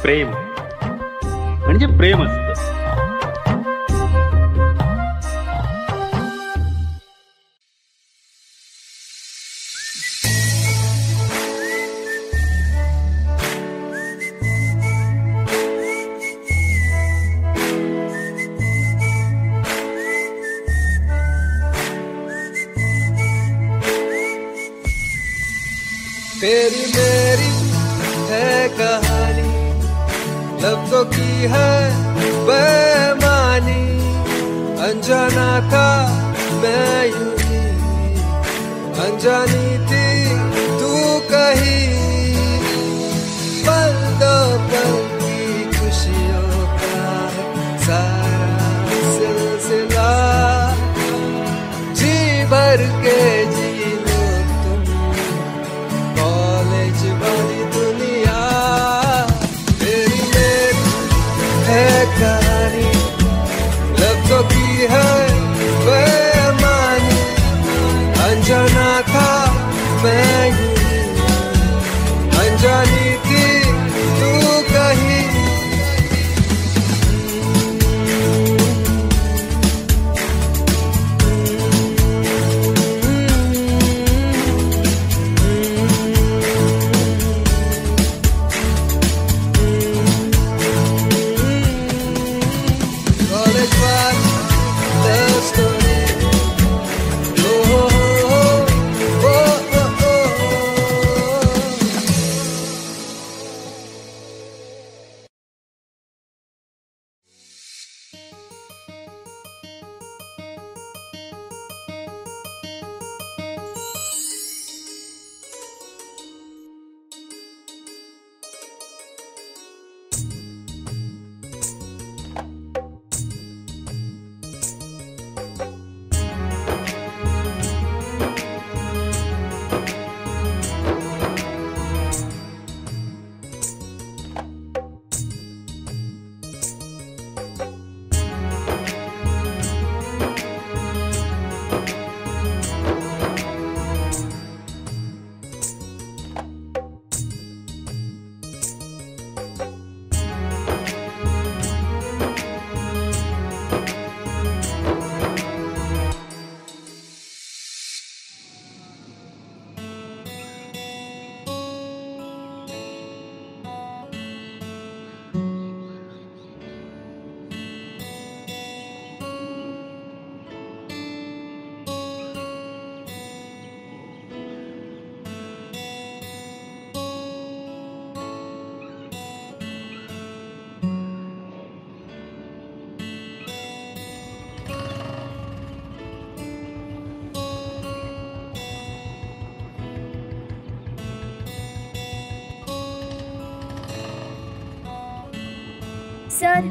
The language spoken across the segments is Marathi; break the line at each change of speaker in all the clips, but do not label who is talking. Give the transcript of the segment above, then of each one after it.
प्रेम म्हणजे प्रेम असतं.
तेरी मेरी है कहानी, लफ्जों की है बेमानी, अनजाना था मैं यूं ही, अनजानी थी तू कहीं, पल दो पल की खुशियों का है सारा सिलसिला, जी भर के जी वाली दुनिया, तेरी मेरी है कहानी, लफ्जों की है बेमानी, अनजाना था मैं यूं, अनजानी थी तू कहीं,
sir,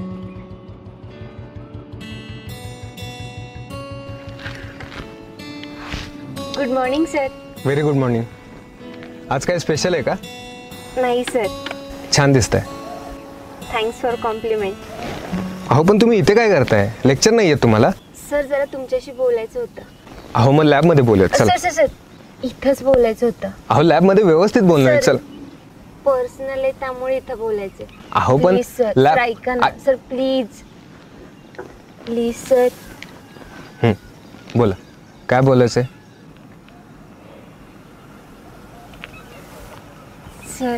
good morning sir.
Very good morning. आज काय स्पेशल आहे का?
नाही सर.
छान दिसतंय.
Thanks for compliment.
अहो पण तुम्ही इथे काय करताय? लेक्चर नाही येत तुम्हाला?
सर जरा तुमच्याशी बोलायचं होतं.
अहो मग लॅब मध्ये बोलूयात. चला.
सर सर इथंच बोलायचं होतं.
अहो लॅब मध्ये व्यवस्थित बोलणार. चल.
पर्सनल आहे त्यामुळे इथं बोलायचं.
अहो पण
सर ऐका ना सर, प्लीज प्लीज सर.
बोला, काय बोलायचंय?
सर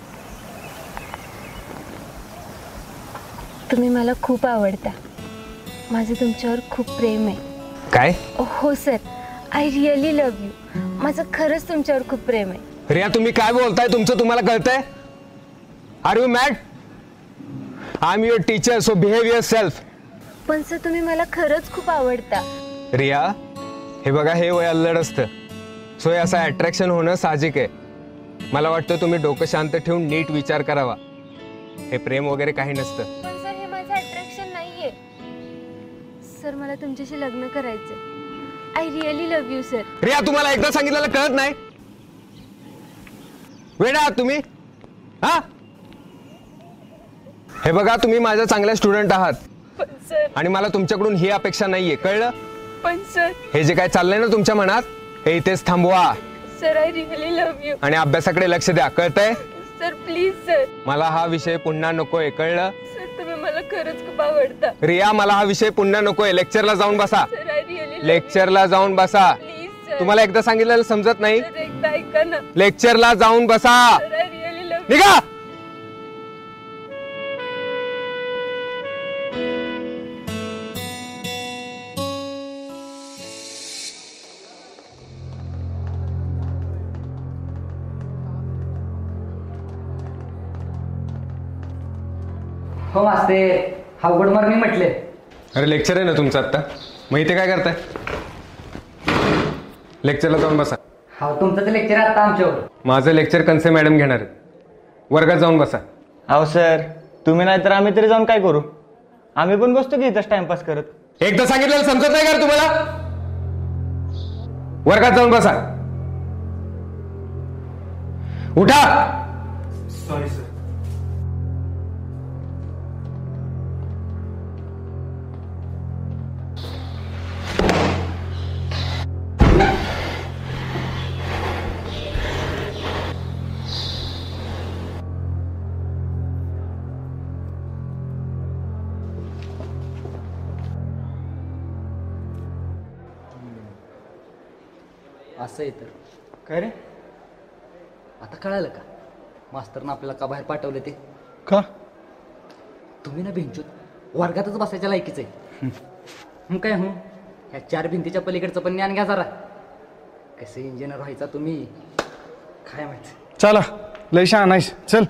तुम्ही मला खूप आवडता. माझं तुमच्यावर खूप प्रेम आहे.
काय?
हो sir, I really love you. माझं खरंच तुमच्यावर खूप प्रेम आहे.
रिया तुम्ही काय बोलताय? तुमचं तुम्हाला कळतंय? Are you mad? I am your teacher, so behave yourself.
पण सर तुम्ही मला खरंच खूप आवडता.
रिया हे बघा, हे वय अल्लड असतं, सो असं अट्रॅक्शन होणं साहजिक आहे. मला वाटतं तुम्ही डोकं शांत ठेवून नीट विचार करावा. हे प्रेम वगैरे काही नसतं.
पण सर हे माझं अट्रॅक्शन नाहीये. सर मला तुमच्याशी लग्न करायचंय. I really love you sir.
Riya तुम्हाला एकदा सांगितलेलं कळत नाही? वेडा आहात तुम्ही? हा, हे बघा तुम्ही माझ्या चांगल्या स्टुडंट आहात.
पण सर,
आणि मला तुमच्याकडून ही अपेक्षा नाहीये, कळलं?
पण सर
हे जे काय चाललंय ना तुमच्या मनात, हे इथेच थांबवा.
Sir I really love you.
आणि अभ्यासाकडे लक्ष द्या, कळतंय?
Sir please sir.
मला हा विषय पुन्हा नकोय, कळलं?
सर तुम्ही मला खरंच खूप आवडता.
रिया, मला हा विषय पुन्हा नकोय. लेक्चरला जाऊन बसा.
सर आय रिअली
लेक्चरला जाऊन बसा.
Please sir.
तुम्हाला एकदा सांगितलेलं समजत नाही?
सर एकदा ऐका ना.
लेक्चरला जाऊन बसा.
Sir I really love.
निघा.
हो मास्तर, हा गुड मॉर्निंग म्हटले.
अरे लेक्चर आहे ना तुमचं आत्ता, मग इथे काय करताय? लेक्चरला जाऊन बसा.
हा तुमचं तर लेक्चर आहे आता आमच्यावर.
माझं लेक्चर कनसे मॅडम घेणार आहेत. वर्गात जाऊन बसा.
अहो सर, तुम्ही नाही तर आम्ही तरी जाऊन काय करू? आम्ही पण बसतो की इथंच टाइमपास करत.
एकदा सांगितलेलं समजत नाही का रे तुम्हाला? वर्गात जाऊन बसा. उठा.
Sorry sir.
असं आहे तर
काय रे?
आता कळालं का मास्तरनं आपल्याला का बाहेर पाठवलं ते?
का?
तुम्ही ना बेंचूत वर्गातच बसायच्या लायकीच आहे. मग काय हो, ह्या 4 भिंतीच्या पलीकडचं पण ज्ञान घ्या जरा. कसे इंजिनियर व्हायचा तुम्ही काय माहिती.
चला, लय शहा नाहीस, चल.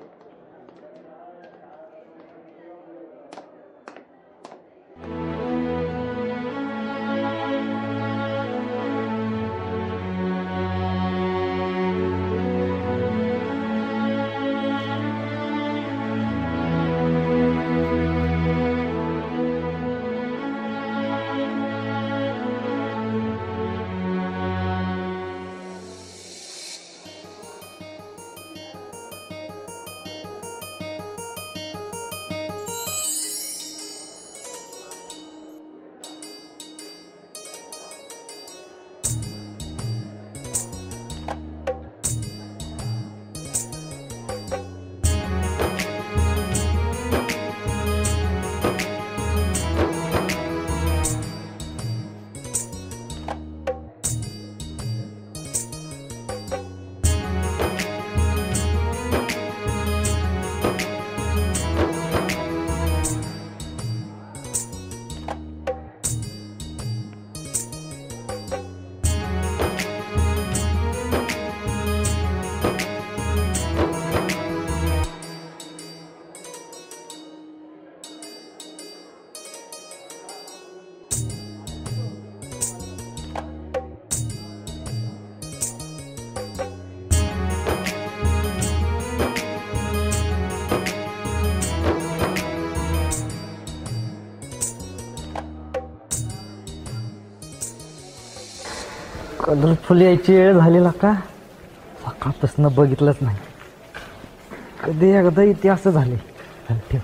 कलरफुल यायची वेळ झालेला का? सकाळपासून बघितलंच नाही. कधी एकदा इथे असं झाले. ठेव.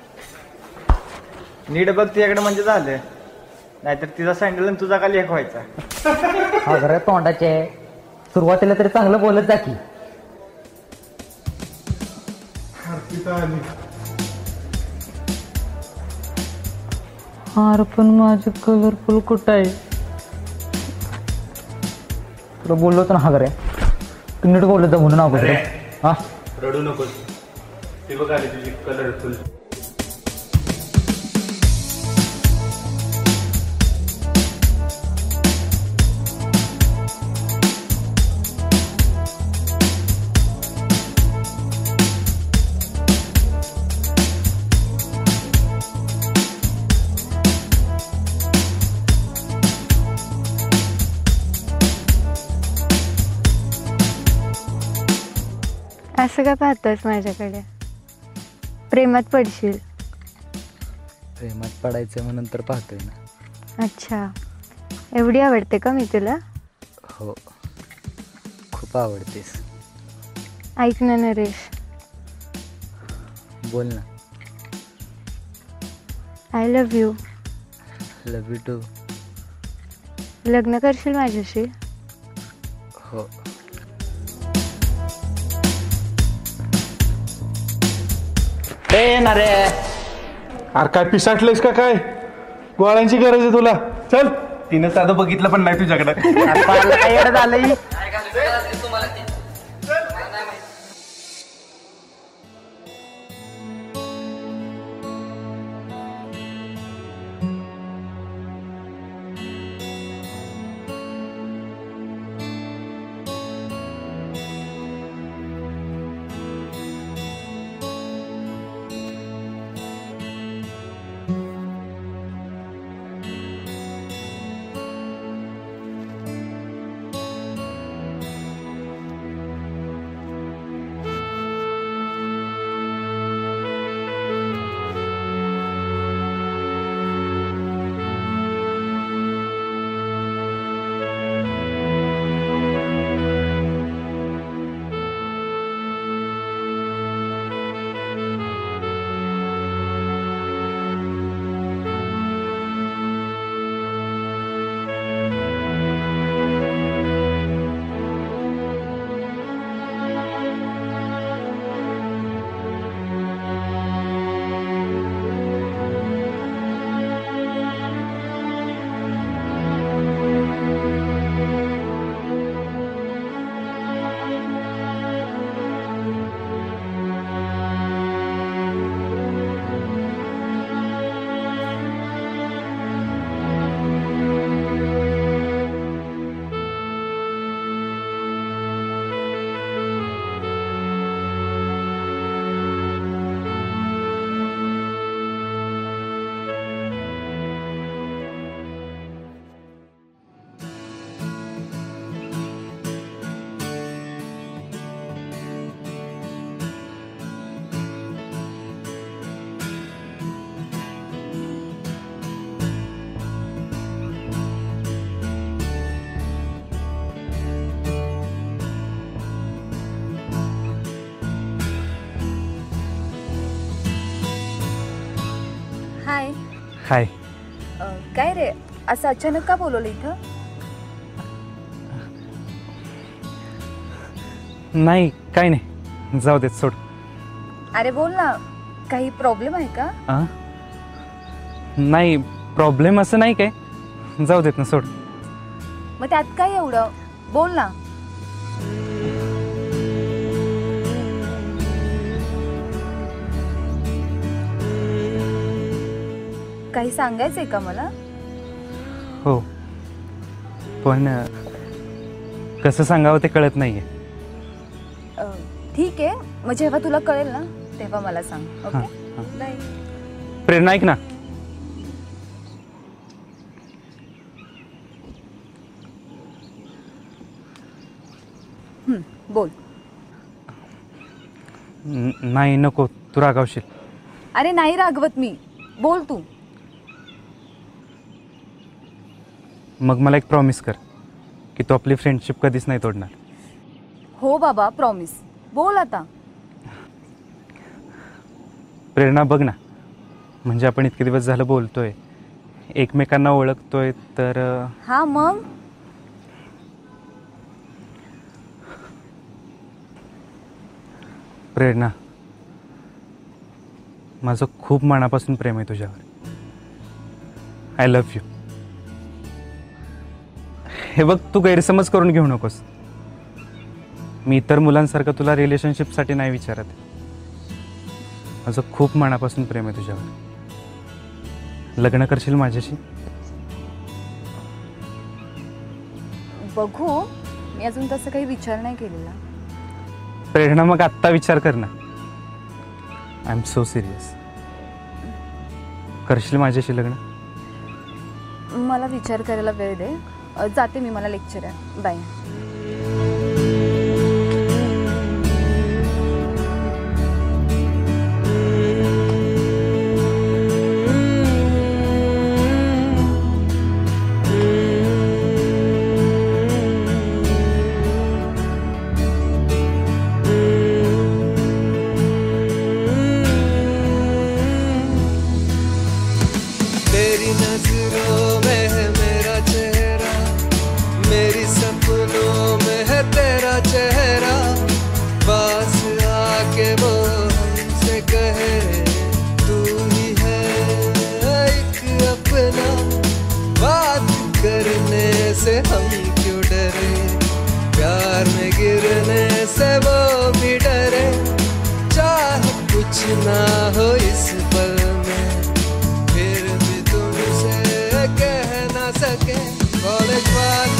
नीट बघ तिच्याकडे म्हणजे झालं, नाहीतर तिचा सँडल आणि तुझा खाली एक व्हायचा.
अगरे तोंडाचे, सुरुवातीला तरी चांगलं बोलत जा की. हार पण माझं कलरफुल कुठं आहे? तुला बोललो होतो ना हा तू नीट बोलत जा म्हणून अगोदर. हा
रडू नकोस. ती बघ आली तुझी कलरफुल.
असं का पाहतोस माझ्याकडे? प्रेमात पडशील.
प्रेमात पडायचं म्हणून तर पाहतोय ना.
अच्छा, एवढी आवडते का मी तुला?
हो, खूप आवडतेस.
ऐक ना नरेश,
बोल ना.
I love you.
Love you too.
लग्न करशील माझ्याशी?
हो.
येणार रे.
अरे काय पिसाटलंयस का काय? गोळ्यांची गरज आहे तुला. चल.
तिनं साधं बघितलं पण नाही तुझ्याकडे.
काय येडं झालंय?
हाय.
हाय.
काय रे असं अचानक का बोलवलं इथं?
नाही काय नाही, जाऊ देत सोड.
अरे बोल ना, काही प्रॉब्लेम आहे का?
नाही प्रॉब्लेम असं नाही काय, जाऊ देत ना सोड.
मग त्यात काय एवढं, बोल ना. काही सांगायचंय का मला?
हो पण कसं सांगावं ते कळत नाहीये.
ठीक आहे, मग जेव्हा तुला कळेल ना तेव्हा मला सांग.
हां,
ओके
हां.
बाय.
प्रेरणा ऐक ना.
बोल.
नाही नको, तू रागावशील.
अरे नाही रागवत मी, बोल तू.
मग मला एक प्रॉमिस कर की तू आपली फ्रेंडशिप कधीच नाही तोडणार.
हो बाबा, प्रॉमिस. बोल आता.
प्रेरणा बघ ना, म्हणजे आपण इतके दिवस झालं बोलतोय, एकमेकांना ओळखतोय, तर
हा मग
प्रेरणा माझं खूप मनापासून प्रेम आहे तुझ्यावर. I love you. हे बघ, तू गैरसमज करून घेऊ नकोस. मी इतर मुलांसारखं तुला रिलेशनशिपसाठी नाही विचारत. माझं खूप मनापासून प्रेम आहे तुझ्यावर. लग्न करशील माझ्याशी?
बघू, मी अजून तसं काही विचार नाही केलेला.
प्रेरणा मग आत्ता विचार कर ना. I am so serious. करशील माझ्याशी लग्न?
मला विचार करायला वेळ दे. जाते मी, मला लेक्चर आहे. बाय.
तेरी नजरों में है मेरा चेहरा, मेरी सपनों से हम क्यों डरे, प्यार में गिरने से वो भी डरे। चाह कुछ ना हो इस पल में, फिर भी तुमसे कह ना सके। कॉलेज वाले